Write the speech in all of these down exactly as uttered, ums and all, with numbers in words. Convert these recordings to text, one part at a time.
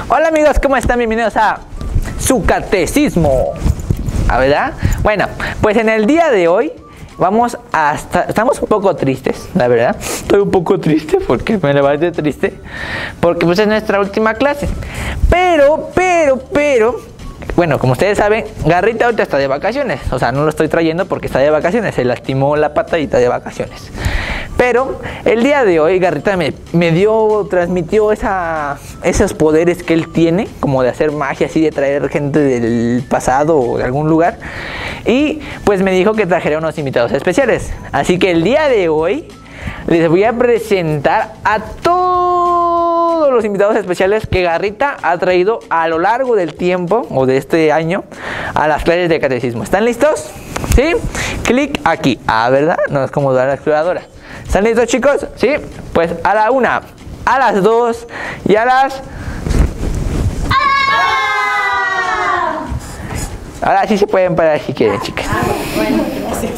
Hola amigos, ¿cómo están? Bienvenidos a su catecismo. ¿A verdad? Bueno, pues en el día de hoy vamos a estar, estamos un poco tristes, la verdad. Estoy un poco triste porque me levanté triste, porque pues es nuestra última clase. Pero, pero, pero... Bueno, como ustedes saben, Garrita ahorita está de vacaciones. O sea, no lo estoy trayendo porque está de vacaciones. Se lastimó la pata y está de vacaciones. Pero el día de hoy Garrita me, me dio, transmitió esa, esos poderes que él tiene, como de hacer magia, así de traer gente del pasado o de algún lugar. Y pues me dijo que trajera unos invitados especiales. Así que el día de hoy les voy a presentar a todos los invitados especiales que Garrita ha traído a lo largo del tiempo o de este año a las clases de catecismo. ¿Están listos? ¿Sí? Clic aquí. Ah, ¿verdad? No es como dar la exploradora. ¿Están listos, chicos? ¿Sí? Pues a la una, a las dos y a las... ¡Ah! Ahora sí se pueden parar si quieren, chicas. Ah, bueno, gracias.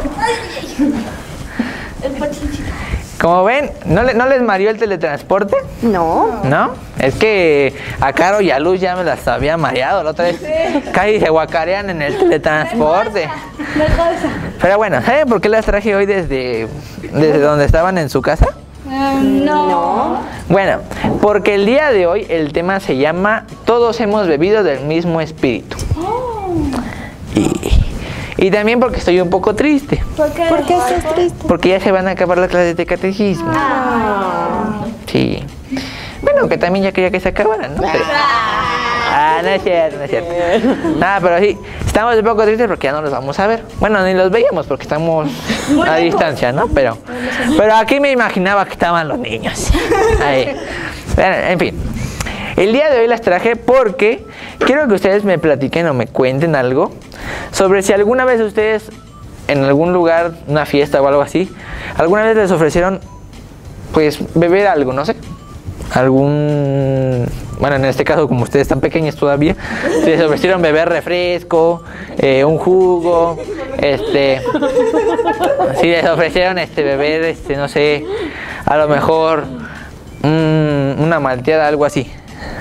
El pachinchito. Como ven, ¿no, le, ¿no les mareó el teletransporte? No. ¿No? Es que a Caro y a Luz ya me las había mareado la otra vez. Sí. Casi se guacarean en el teletransporte. Me pasa. Pero bueno, ¿saben por qué las traje hoy desde, desde donde estaban en su casa? Um, no. no. Bueno, porque el día de hoy el tema se llama Todos hemos bebido del mismo espíritu. Oh. Y... Y también porque estoy un poco triste. ¿Por qué? ¿Por qué estás triste? Porque ya se van a acabar las clases de catecismo. Ah. Sí. Bueno, que también ya quería que se acabaran, ¿no? Pero... Ah, no es cierto, no es cierto. Nada, pero sí, estamos un poco tristes porque ya no los vamos a ver. Bueno, ni los veíamos porque estamos a distancia, ¿no? Pero, pero aquí me imaginaba que estaban los niños. Ahí. Bueno, en fin. El día de hoy las traje porque quiero que ustedes me platiquen o me cuenten algo sobre si alguna vez ustedes en algún lugar, una fiesta o algo así, alguna vez les ofrecieron pues beber algo, no sé, algún, bueno, en este caso como ustedes están pequeños todavía, si les ofrecieron beber refresco, eh, un jugo, este, si les ofrecieron este beber, este, no sé, a lo mejor um, una malteada, algo así.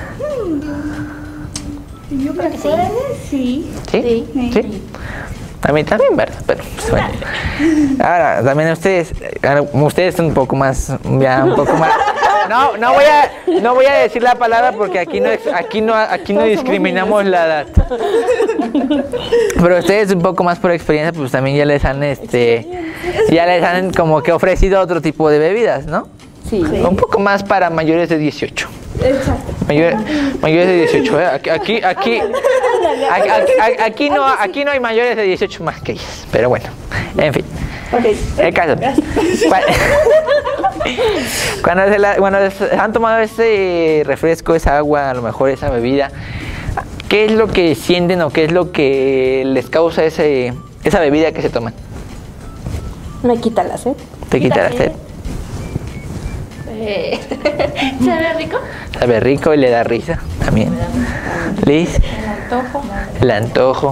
Yo creo que sí. ¿Sí? ¿Sí? ¿Sí? A mí también, ¿verdad? Pero, pues, bueno. Ahora, también ustedes, ustedes son un poco más, ya un poco más. No, no voy a, no voy a decir la palabra porque aquí no, aquí no, aquí no discriminamos la edad. Pero ustedes un poco más por experiencia, pues también ya les han, este, ya les han como que ofrecido otro tipo de bebidas, ¿no? Sí. Un poco más para mayores de dieciocho. Exacto. Mayor, mayores de dieciocho, ¿eh? Aquí, aquí, aquí, aquí, aquí, aquí, no, aquí no hay mayores de dieciocho más que ellas, pero bueno, en fin. Okay. El caso. Cuando, se la, cuando han tomado ese refresco, esa agua, a lo mejor esa bebida, ¿qué es lo que sienten o qué es lo que les causa ese, esa bebida que se toman? Me quita la sed. ¿Te quita la sed? Eh, ¿Sabe rico? Sabe rico y le da risa también. Liz. El antojo. El antojo.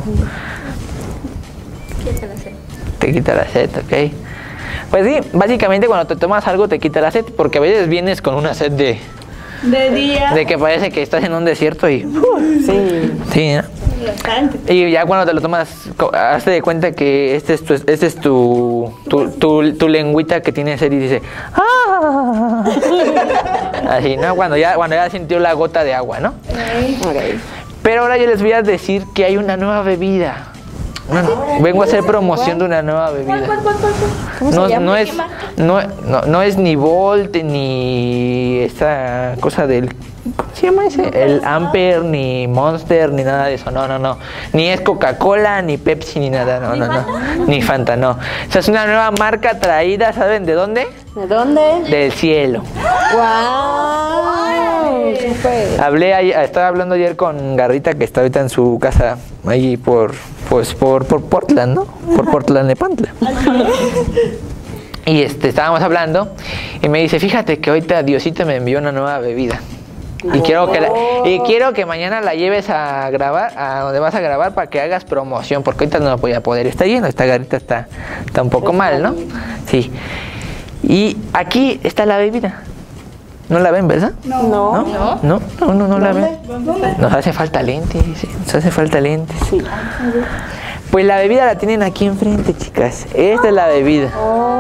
Quita la sed. Te quita la sed, ok. Pues sí, básicamente cuando te tomas algo te quita la sed, porque a veces vienes con una sed de... De día. De que parece que estás en un desierto y... Uh, sí. Sí, ¿no? Bastante. Y ya cuando te lo tomas, hazte de cuenta que este es tu, este es tu, tu, tu, tu lengüita que tiene sed y dice... ¡Ah! Así, ¿no? Cuando ya, cuando ya sintió la gota de agua, ¿no? Okay. Pero ahora yo les voy a decir que hay una nueva bebida. Bueno, vengo a hacer promoción de una nueva bebida. ¿Cuál, cuál, cuál, cuál? No, no, es, no, no, no es ni Volt, ni esta cosa del... ¿Cómo se llama ese? El Amper, ni Monster, ni nada de eso. No, no, no. Ni es Coca-Cola, ni Pepsi, ni nada. No, no, no. Ni Fanta, no. O sea, es una nueva marca traída, ¿saben de dónde? ¿De dónde? Del cielo. ¡Wow! Super. Hablé ayer, estaba hablando ayer con Garrita, que está ahorita en su casa, ahí por, pues, por, por Portland, ¿no? Por Portland de Pantla. Y este, estábamos hablando y me dice, fíjate que ahorita Diosito me envió una nueva bebida. Y quiero que la, y quiero que mañana la lleves a grabar, a donde vas a grabar, para que hagas promoción, porque ahorita no voy a poder, está lleno, esta Garrita está, está un poco mal, ¿no? Sí. Y aquí está la bebida. ¿No la ven, verdad? No. ¿No? No. No, no, no, no la ven. ¿Dónde? Nos hace falta lentes, sí, nos hace falta lentes. Sí. Pues la bebida la tienen aquí enfrente, chicas. Esta es la bebida.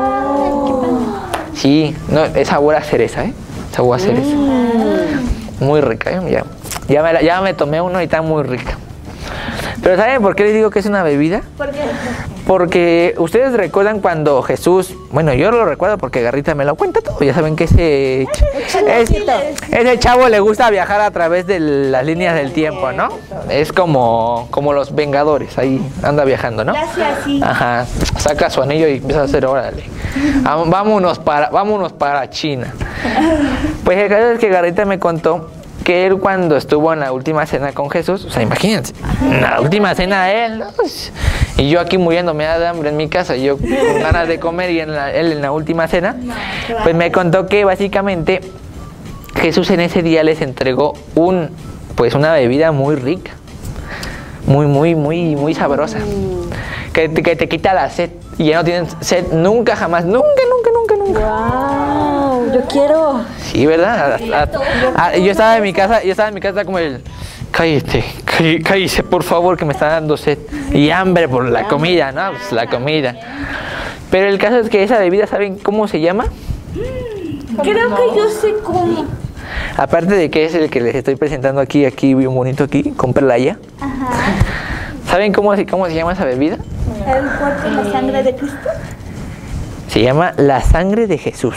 Sí, no, es sabor a cereza, ¿eh? Sabor a cereza. Muy rica, ¿eh? Ya, ya, me, la- ya me tomé uno y está muy rica. Pero ¿saben por qué les digo que es una bebida? ¿Por qué? Porque ustedes recuerdan cuando Jesús, bueno, yo lo recuerdo porque Garrita me lo cuenta todo, ya saben que ese, es, ese chavo le gusta viajar a través de las líneas del tiempo, ¿no? Es como, como los Vengadores, ahí anda viajando, ¿no? Gracias, sí. Ajá, saca su anillo y empieza a hacer, órale, ah, vámonos para, vámonos para China. Pues el caso es que Garrita me contó que él cuando estuvo en la última cena con Jesús, o sea, imagínense, en la última cena de él, ¿no? Pues, y yo aquí muriéndome de hambre en mi casa, yo con ganas de comer y en la- él en la última cena, pues me contó que básicamente Jesús en ese día les entregó un, pues una bebida muy rica, muy, muy, muy, muy sabrosa, que, te- que te quita la sed y ya no tienen sed nunca jamás, nunca, nunca, nunca, nunca. Wow, yo quiero. Sí, ¿verdad? A- a- a- yo estaba en mi casa, yo estaba en mi casa como el, cállate, cállate, cállese por favor que me está dando sed y hambre por la comida, ¿no? Pues la comida. Pero el caso es que esa bebida, ¿saben cómo se llama? Creo que yo sé cómo. Aparte de que es el que les estoy presentando aquí, aquí bien bonito aquí, con Perlaya. Ajá. ¿Saben cómo, se- cómo se llama esa bebida? El cuerpo y la sangre de Cristo. Se llama la sangre de Jesús.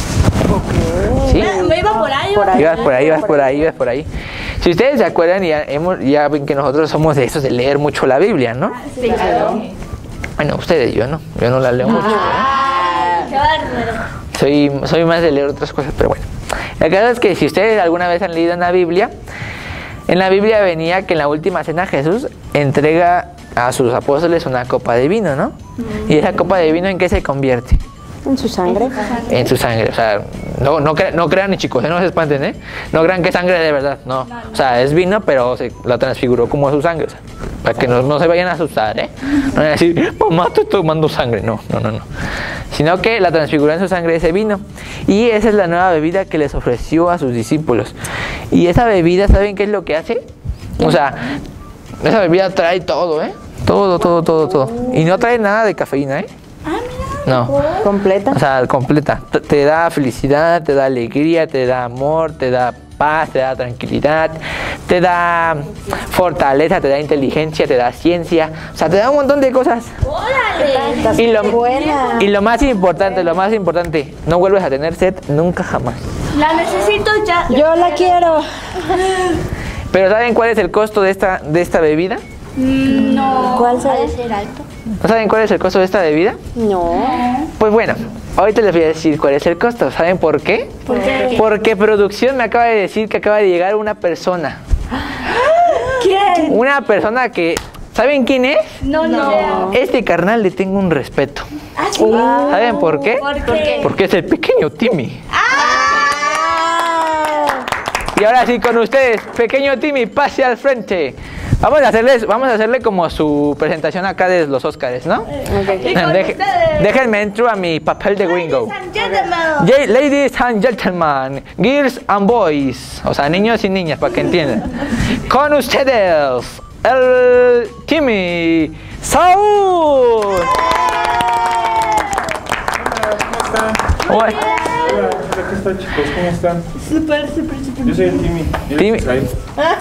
¿Sí? Me, me iba por ahí. Por ahí. Ibas por ahí, ibas por ahí, ibas por ahí. Si ustedes se acuerdan, ya, hemos, ya ven que nosotros somos de esos de leer mucho la Biblia, ¿no? Sí, claro. Bueno, ustedes, yo no, yo no la leo mucho. Ah, qué bárbaro. Soy, soy más de leer otras cosas, pero bueno. La verdad es que si ustedes alguna vez han leído en la Biblia, en la Biblia venía que en la última cena Jesús entrega a sus apóstoles una copa de vino, ¿no? Y esa copa de vino, ¿en qué se convierte? En su sangre. En su sangre. O sea, no, no, cre- no crean, ni chicos, ¿eh? No se espanten, ¿eh? No crean que es sangre de verdad, no. O sea, es vino, pero se la transfiguró como su sangre. O sea, para que no, no se vayan a asustar, ¿eh? No van a decir, mamá, estoy tomando sangre. No, no, no, no. Sino que la transfiguró en su sangre ese vino. Y esa es la nueva bebida que les ofreció a sus discípulos. Y esa bebida, ¿saben qué es lo que hace? O sea, esa bebida trae todo, ¿eh? Todo, todo, todo, todo. Y no trae nada de cafeína, ¿eh? No. Completa. O sea, completa. Te- Te da felicidad, te da alegría, te da amor, te da paz, te da tranquilidad, te da fortaleza, te da inteligencia, te da ciencia. O sea, te da un montón de cosas. ¡Órale! Y lo, buena. y lo más importante, lo más importante, no vuelves a tener sed nunca jamás. La necesito ya. Yo la quiero. Pero ¿saben cuál es el costo de esta, de esta bebida? No. ¿Cuál será? Ha de ser alto. ¿No saben cuál es el costo de esta bebida? No. Pues bueno, ahorita les voy a decir cuál es el costo. ¿Saben por qué? ¿Por qué? Porque producción me acaba de decir que acaba de llegar una persona. ¿Quién? Una persona que... ¿Saben quién es? No, no. Este carnal le tengo un respeto. ¿Ah, sí? ¿Saben por qué? ¿Por qué? Porque es el pequeño Timmy. ¡Ah! Y ahora sí, con ustedes, pequeño Timmy, pase al frente. Vamos a hacerles, vamos a hacerle como su presentación acá de los Óscares, ¿no? Y con Deje- ustedes. déjenme entrar a mi papel de gringo. Ladies and gentlemen. Yeah, ladies and gentlemen, girls and boys, o sea, niños y niñas, para que entiendan. Con ustedes, el Timmy Saúl. ¿Cómo Hola. están? Hola, aquí están chicos, ¿cómo están? Súper, súper, súper. Yo soy el Timmy. ¿Y el Timmy. Israel?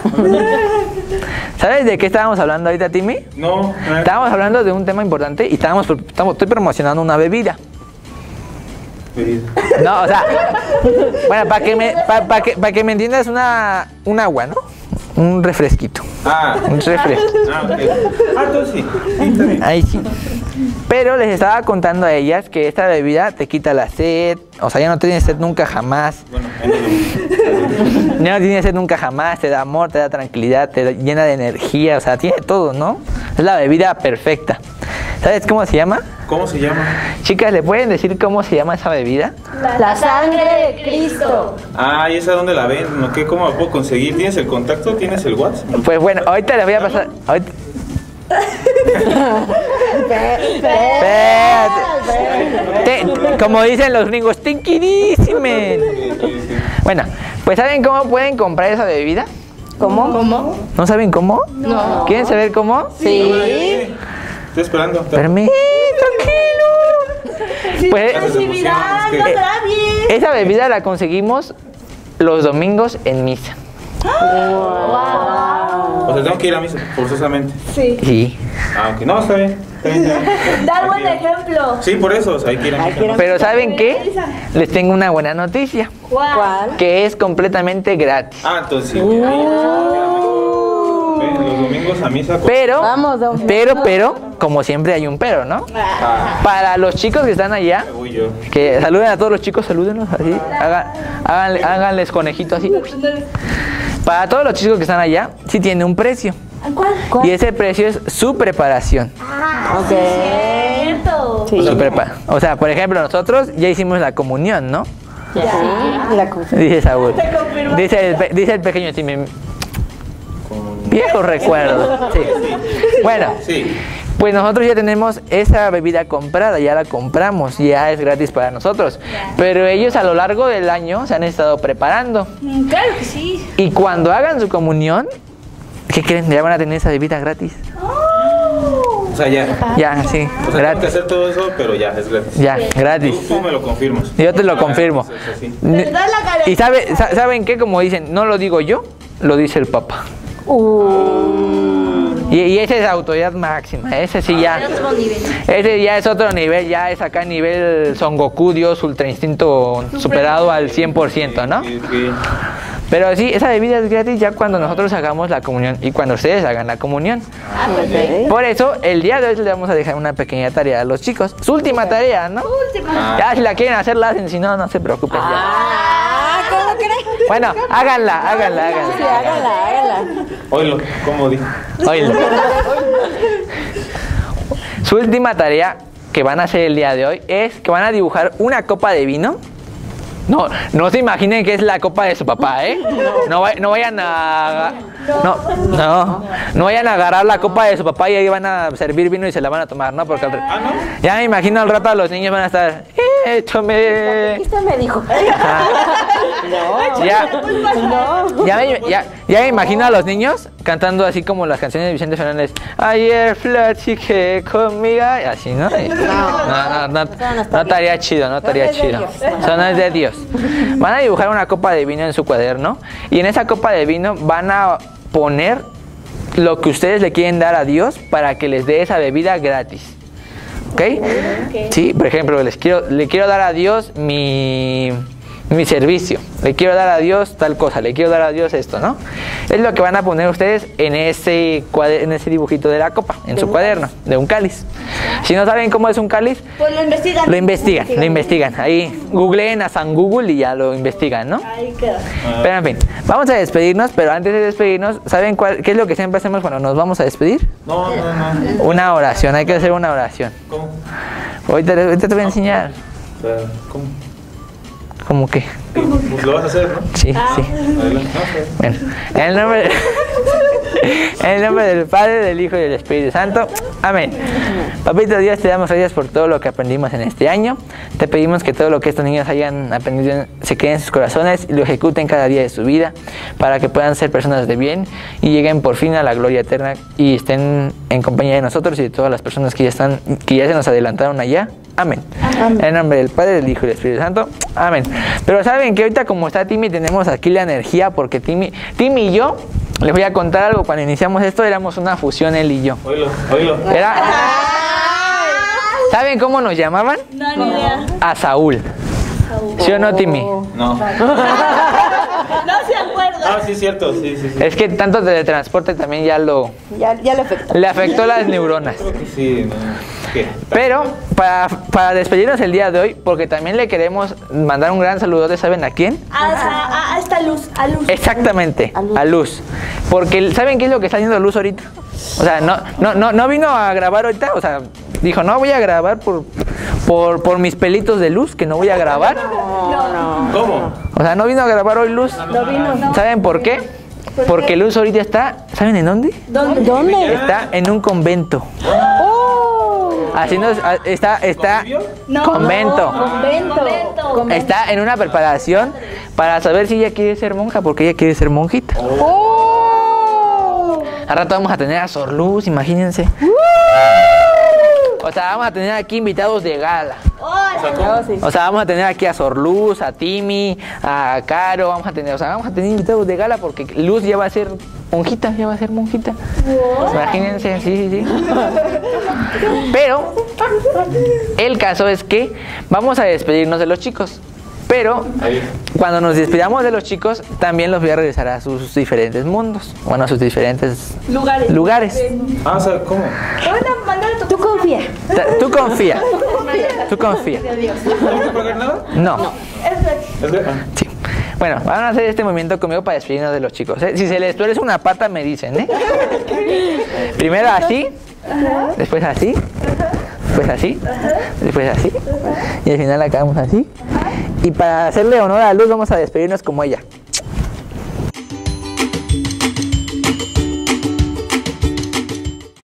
¿Sabes de qué estábamos hablando ahorita, Timmy? No, ah, Estábamos hablando de un tema importante y estábamos, estamos, estoy promocionando una bebida. bebida. No, o sea, bueno, para que me, pa- pa que, pa que me entiendas, una, un agua, ¿no? Un refresquito, Ah, un refresco. ah, ok. Ah, entonces sí. Sí, está bien. Ahí sí. Pero les estaba contando a ellas que esta bebida te quita la sed, o sea, ya no tienes sed nunca jamás. Bueno, ahí nos vemos. Ya no tienes sed nunca jamás, te da amor, te da tranquilidad, te da- llena de energía, o sea, tiene todo, ¿no? Es la bebida perfecta. ¿Sabes cómo se llama? ¿Cómo se llama? Chicas, ¿le pueden decir cómo se llama esa bebida? La sangre de Cristo. Ah, ¿y esa dónde la ven? ¿No? ¿Qué, ¿Cómo la puedo conseguir? ¿Tienes el contacto? ¿Tienes el WhatsApp? Pues bueno, ahorita les voy a pasar. ahorita- Espérate. Te- Como dicen los gringos, tinkirísimen. Bueno, pues ¿saben cómo pueden comprar esa bebida? ¿Cómo? ¿Cómo? ¿No saben cómo? No. ¿Quieren saber cómo? Sí. Estoy esperando. Permítame, tranquilo. Sí, Pues- recibirá, Es que- no estará bien. Esa bebida la conseguimos los domingos en misa. O sea, tengo que ir a misa, forzosamente. Sí. Sí. Ah, ok. No, está bien. Está bien, está bien. Dar buen Hay que ir. ejemplo. Sí, por eso, o sea, hay que ir a Hay misa. que ir a- ¿no? Pero ¿saben qué? Les tengo una buena noticia, ¿Cuál? ¿Cuál? que es completamente gratis. Ah, entonces sí. voy a ir. Ven, los domingos a misa. con- Pero, Vamos, don pero, pero, como siempre hay un pero, ¿no? Ah, Para los chicos que están allá, me voy yo. que saluden a todos los chicos, salúdenlos así, hagan, háganle- háganles conejito así. Para todos los chicos que están allá, sí tiene un precio. ¿Cuál? Y ese precio es su preparación. Ok. Cierto. Sí. Su prepa- o sea, por ejemplo, nosotros ya hicimos la comunión, ¿no? Sí, la confianza. Dice Saúl. Te confirmo. Dice el, pe- dice el pequeño Timmy. Viejo recuerdo. Sí. Bueno, Sí. pues nosotros ya tenemos esa bebida comprada, ya la compramos, ya es gratis para nosotros. Pero ellos a lo largo del año se han estado preparando. Mm, Claro que sí. Y cuando hagan su comunión, ¿qué creen? Ya van a tener esa bebida gratis. O sea, ya. Ya, sí, O sea, tengo que gratis. hacer todo eso, pero ya, es gratis. Ya, gratis. Tú, tú me lo confirmas. Yo te lo confirmo. Ah, es así. Te da la garantía. Y sabe, sa- ¿saben qué? Como dicen, no lo digo yo, lo dice el Papa. Y, y esa es autoridad máxima, ese sí ya. Otro nivel. Ese ya es otro nivel, ya es acá nivel Son Goku, Dios, Ultra Instinto superado al cien por ciento, ¿no? Sí, sí. Pero sí, esa bebida es gratis ya cuando nosotros hagamos la comunión y cuando ustedes hagan la comunión. Ah, perfecto. Por eso, el día de hoy le vamos a dejar una pequeña tarea a los chicos. Su última tarea, ¿no? Última. Ya, si la quieren hacer, la hacen, si no, no se preocupen. ya. Ah, ¿cómo crees? Bueno, háganla, háganla, Sí, háganla. hágala, hágala. Oílo, ¿cómo dijo? Oílo. Su última tarea que van a hacer el día de hoy es que van a dibujar una copa de vino. No, no se imaginen que es la copa de su papá, ¿eh? No, va- no vayan a... No, no, no vayan a agarrar la copa de su papá y ahí van a servir vino y se la van a tomar, ¿no? Porque al ra- Ah, ¿no? ya me imagino al rato a los niños van a estar... ¡Eh, échame! Esto me dijo. No, ya, No. ya, me, ya, ya me imagino a los niños cantando así como las canciones de Vicente Fernández. Ayer platiqué conmigo. Y así, ¿no? Y- No, no, no, no estaría chido, no estaría es de chido. Dios. Eso no es de Dios. Van a dibujar una copa de vino en su cuaderno y en esa copa de vino van a poner lo que ustedes le quieren dar a Dios para que les dé esa bebida gratis. ¿Ok? Sí, por ejemplo, les quiero, le quiero dar a Dios mi, mi servicio, le quiero dar a Dios tal cosa, le quiero dar a Dios esto, ¿no? Es lo que van a poner ustedes en ese, cuader- en ese dibujito de la copa, en su cuaderno, de un cáliz. Si no saben cómo es un cáliz, Pues lo investigan. lo investigan, lo investigan. Ahí googleen a San Google y ya lo investigan, ¿no? Ahí queda. Pero en fin, vamos a despedirnos, pero antes de despedirnos, ¿saben cuál, qué es lo que siempre hacemos cuando nos vamos a despedir? No, no, no. Una oración, hay que hacer una oración. ¿Cómo? Ahorita, ahorita te voy a enseñar. O sea, ¿cómo? ¿Cómo que? Pues lo vas a hacer, ¿no? Sí, sí. Adelante. No, pues. Bueno, en el nombre, de- en el nombre del Padre, del Hijo y del Espíritu Santo. Amén. Papito Dios, te damos gracias por todo lo que aprendimos en este año. Te pedimos que todo lo que estos niños hayan aprendido se quede en sus corazones y lo ejecuten cada día de su vida para que puedan ser personas de bien y lleguen por fin a la gloria eterna y estén en compañía de nosotros y de todas las personas que ya están, que ya se nos adelantaron allá. Amén. En el nombre del Padre, del Hijo y del Espíritu Santo. Amén. Pero saben que ahorita como está Timmy tenemos aquí la energía porque Timmy, Timmy y yo, les voy a contar algo, cuando iniciamos esto éramos una fusión él y yo. Oílo, oílo. Era, ¿saben cómo nos llamaban? No, ni idea. A Saúl. ¿Sí o no, Timmy? No. No se acuerda. Ah, sí, cierto, sí, sí, sí. Es que tanto teletransporte también ya lo... Ya, ya lo afectó. le afectó las neuronas. Creo que sí, no. ¿Qué? Pero para, para despedirnos el día de hoy, porque también le queremos mandar un gran saludo, ¿saben a quién? A, a, a esta luz, a luz. Exactamente, A Luz. a Luz. Porque ¿saben qué es lo que está haciendo Luz ahorita? O sea, no, no, no, no vino a grabar ahorita, o sea, dijo, no voy a grabar por, por, por mis pelitos de Luz, que no voy a grabar. ¿Cómo? O sea, no vino a grabar hoy Luz. No vino. ¿Saben por qué? Porque Luz ahorita está, ¿saben en dónde? ¿Dónde? ¿Dónde? Está en un convento. ¡Oh! Así nos, a- está, está ¿Convivio? No, convento. no, convento. Convento. Está en una preparación para saber si ella quiere ser monja, porque ella quiere ser monjita. ¡Oh! Al rato vamos a tener a Sor Luz, imagínense. O sea, vamos a tener aquí invitados de gala. O sea, ¿cómo? Oh, sí. O sea, vamos a tener aquí a Sor Luz, a Timmy, a Caro, vamos a tener, o sea, vamos a tener invitados de gala porque Luz ya va a ser monjita, ya va a ser monjita. Imagínense, sí, sí, sí. Pero el caso es que vamos a despedirnos de los chicos. Pero Ahí. cuando nos despidamos de los chicos, también los voy a regresar a sus diferentes mundos, bueno, a sus diferentes Lugares. lugares. Ah, o sea, ¿cómo? Bueno, mándale tu Tú confía. Ta- Tú confía, tú confía. ¿No hay que pagar nada? No. Es de... ah. Sí. Bueno, van a hacer este movimiento conmigo para despedirnos de los chicos, ¿eh? Si se les tuerce una pata, me dicen, ¿eh? Primero así, después así, después así, después así, y al final acabamos así. Y para hacerle honor a Luz, vamos a despedirnos como ella.